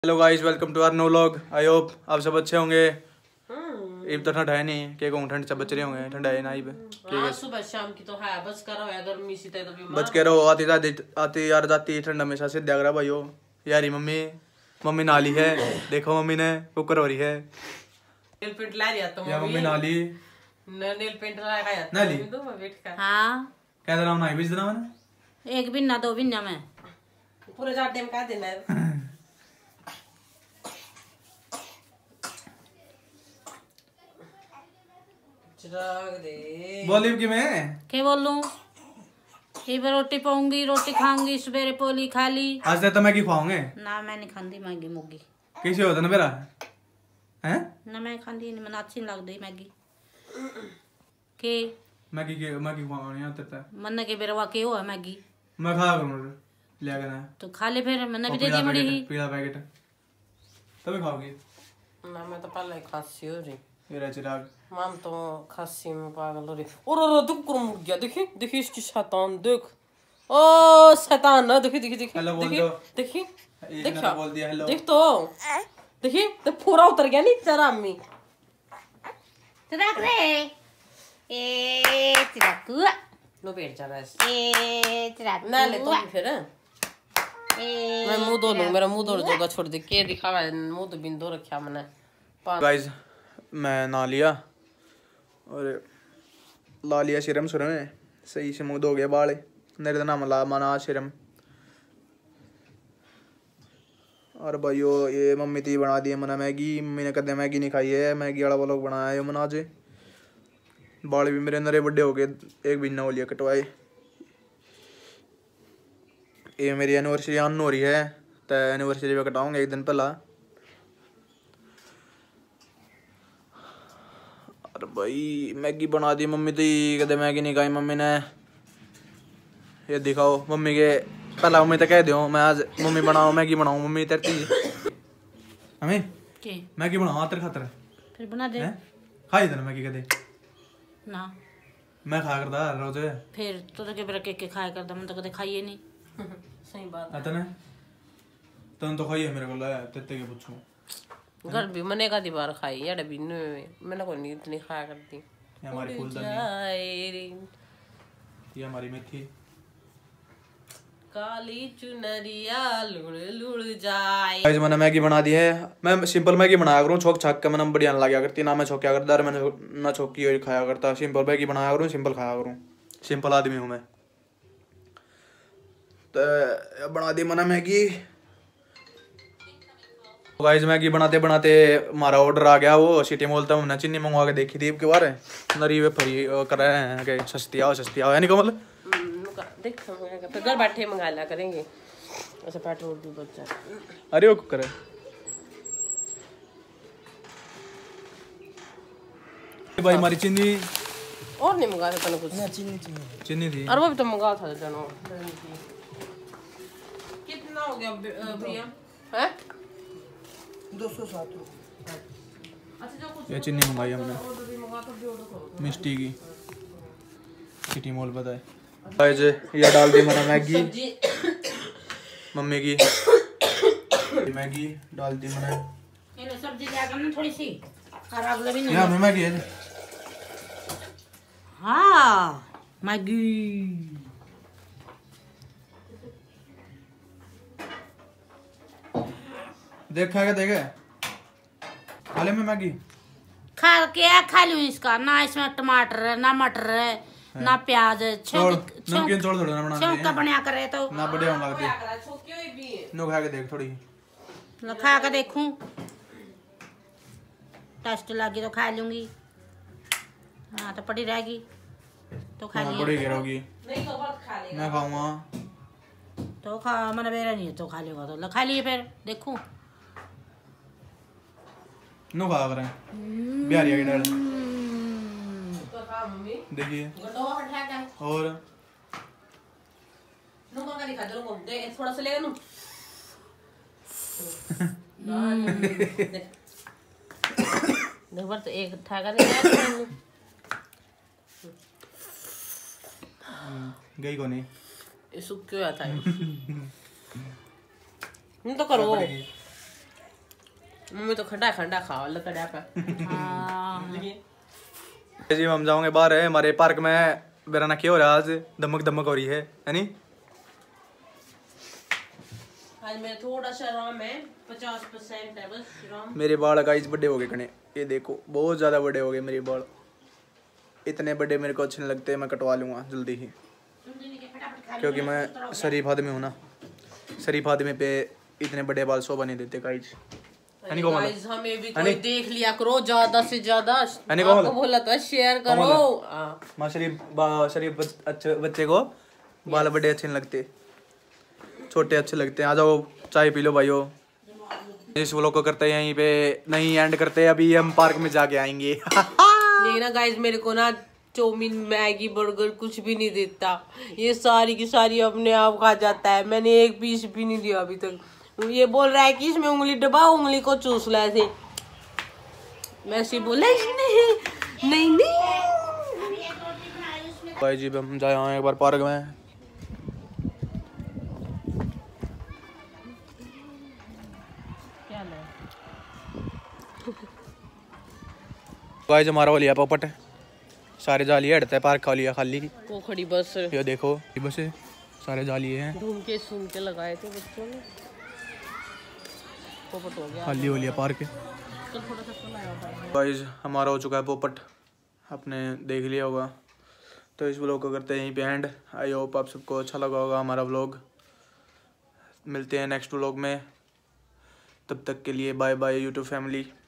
Hello guys, welcome to our no vlog. I hope आप सब अच्छे होंगे। इब तो ठंड है नहीं, क्या कहूँ, ठंड से बच रहे होंगे। ठंड है ना इब, ठीक है। सुबह शाम की तो है, बच कर रहो, गर्मी से तो बच के रहो। आती यार जाती ठंड हमेशा से देख रहा भाइयों। यारी मम्मी नाली है, देखो मम्मी ने कुकर हो रही है। नेल पेंट ला रिया तो मम्मी नाली नेल पेंट लगाया नाली तो मैं बैठ कर हाँ क्या दे रहा हूँ ना बीज देना मैंने एक बिन्ना दो बिन्ना में पूरे जाट टाइम का देना है। चिराग दे बोली कि मैं क्या बोलूं। एक बार रोटी पाऊंगी, रोटी खाऊंगी, सवेरे पोली खा ली। आज तो मैगी खाओगे ना मैं नहीं खाती मैगी मुगी। कैसे होता ना मेरा हैं ना मैं खाती नहीं, मैंने अच्छी नहीं लगती मैगी के मैगी खानी आता है। मन के बेरवा के हो है मैगी मैं खा करूँ लिया करना तो खा ले, फिर मैंने भी दे दी मड़ी ही पीला पैकेट तभी खाओगी ना। मैं तो पहले ही खांसी हो रही। मेरा चिराग माम तो खांसी में पागल हो रही। और दुख कर मुड़ गया। देखिए देखिए इसकी शैतान देख। ओ शैतान ना, देखिए देखिए देखिए हेलो बोल देखिए दो। देखिए एक देख ने तो बोल दिया हेलो। देख तो देखिए तो पूरा उतर गया नहीं तेरा अम्मी। चिराग रे ए चिराग लो बैठ जा बस। ए चिराग ना ले तो फिर मैं मुंह धो लूं। मेरा मुंह धो दूंगा, छोड़ दे के दिखावा। मुंह तो बिन धो रखा मैंने। गाइस मैं नहा लिया और ला लिया सीरम में सही से मुंह धो गया बाल मेरे तो नाम ला माना सीरम। और भाइयों ये मम्मी थी बना दी है मना मैगी। मम्मी ने कदे मैगी नहीं खाई है, मैगी वाला व्लॉग बनाया है मना आज। बाल भी मेरे नरे बड़े हो गए, एक महीना हो लिया कटवाए। ये मेरी एनिवर्सरी आन हो रही है तो एनिवर्सरी पे कटाऊंगा एक दिन पहला। और भाई मैगी बना दी मम्मी थी, कदे मैगी नहीं खाई मम्मी ने। ये दिखाओ मम्मी के पहला मम्मी तो कह दो मैं आज मम्मी बनाओ मैगी बनाओ मम्मी तेरी हमें के मैगी बनाओ तेरे खातर फिर बना दे खाई तेने मैगी कदे ना। मैं खा करता रोज फिर तो के बेरा के खाया करता, मैं तो कदे खाइए नहीं। सही बात आता ना तुम तो खाई है मेरे को तेते के पूछूं घर भी मैंने का दीवार खाई यार भी मैंने कोई नहीं इतनी खाया करती। ये हमारी फूलदानी, ये हमारी मेथी। काली चुनरिया लुड़ लुड़ जाए। गाइस मैंने मैगी बना दी है। मैं सिंपल मैगी बनाया करूँ, छोक छाक के मैंने बढ़िया लगा करती ना। मैं छोकिया करता और मैंने ना छोकी और खाया करता। सिंपल मैगी बनाया करूँ, सिंपल खाया करूँ, सिंपल आदमी हूँ मैं। तो बना दी मैंने मैगी। गाइस मैगी बनाते बनाते हमारा ऑर्डर आ गया। वो सिटी मॉल था, हमने चीनी मंगवा के देखी थी अब के बार नरी वे फरी कर रहे हैं कि सस्ती आओ है नहीं कमल। देख फिर घर बैठे मंगा ला करेंगे। अच्छा पेट्रोल भी बच जाए। अरे वो करे भाई हमारी चीनी और नहीं मंगा था कुछ। चीनी थी और वो भी तो मंगा था जानो। कितना हो गया भैया? हैं 207 अच्छा जो कुछ ये चीनी मंगाई हमने ऑर्डर भी मंगा तो भी ऑर्डर करो। मिस्टी की सिटी मॉल पता है। गाइस ये डाल दी मैंने मैगी सब्जी मम्मी की मैगी डाल दी मैंने। ये सब्जी लिया करना थोड़ी सी खराब लगी नहीं। यहाँ में मैगी है हाँ मैगी देखा क्या देखे खाले में मैगी खा के खा लूं इसका। ना इसमें टमाटर है, ना मटर है, ना प्याज है। नमकीन छोड़ थोड़ा ना बना छौंक का बनया करे तो ना बढ़िया होने लगती करा छोकियो भी नो खा के देख थोड़ी खा के देखूं, टेस्ट लगी तो खा लूंगी। हाँ तो पड़ी रहेगी तो खा हाँ, लिया बड़ी गिरोगी नहीं तो बहुत खा ले। मैं खाऊंगा तो खा मैंने बेरा नहीं है तो खा लेगा तो खा लिए फिर देखूं। नो खा करें बिहारी की डाल तो खा मम्मी देखिए गटो हटा के और नो का दिखा दो को दे थोड़ा सा लेगा नु। देख बार तो एक ठाका दे गई को नहीं ये सुख क्यों आता है? नहीं तो करो मम्मी तो खंडा खंडा खाओ लकड़ा का। हाँ। जी हम जाओगे बाहर है हमारे पार्क में बेराना क्या हो रहा है आज धमक धमक हो रही है नहीं। आज मैं थोड़ा सा आराम है 50% है बस आराम। मेरे बाल गाइस बड़े हो गए कने, ये देखो बहुत ज्यादा बड़े हो गए मेरे बाल। इतने बड़े मेरे को अच्छे नहीं लगते, मैं कटवा लूंगा जल्दी ही क्योंकि मैं शरीफ आदमी हूँ ना। शरीफ आदमी पे इतने बड़े बाल शोभा नहीं देते गाइस। गाइस हमें भी कोई देख लिया करो ज्यादा से ज्यादा। को आपको बोला था शेयर करो। माँ शरीफ अच्छे बच्चे को बाल बड़े अच्छे नहीं लगते, छोटे अच्छे लगते हैं। आ जाओ चाय पी लो भाइयों। इस व्लॉग को करते हैं यहीं पे नहीं एंड करते, अभी हम पार्क में जाके आएंगे। नहीं ना गाइस मेरे को ना चाउमीन मैगी बर्गर कुछ भी नहीं देता, ये सारी की सारी अपने आप खा जाता है। मैंने एक पीस भी नहीं दिया अभी तक। ये बोल रहा है कि इसमें उंगली दबा उंगली को चूस ला ऐसे। मैं ऐसे बोला नहीं भाई जी हम जाए आए एक बार पार्क में। गाइस हमारा हो लिया पोपट, सारे जालिए हटते हैं पार्क खा लिया खाली। वो खड़ी बस ये देखो ये बस सारे जालिए हैं, ढूंढ के सुन के लगाए थे बच्चों ने। पोपट हो गया खाली हो लिया पार्क। गाइस हमारा हो चुका है पोपट, आपने देख लिया होगा। तो इस व्लॉग को करते हैं यहीं पे एंड। आई होप आप सबको अच्छा लगा होगा हमारा व्लॉग। मिलते हैं नेक्स्ट व्लॉग में, तब तक के लिए बाय बाय यूट्यूब फैमिली।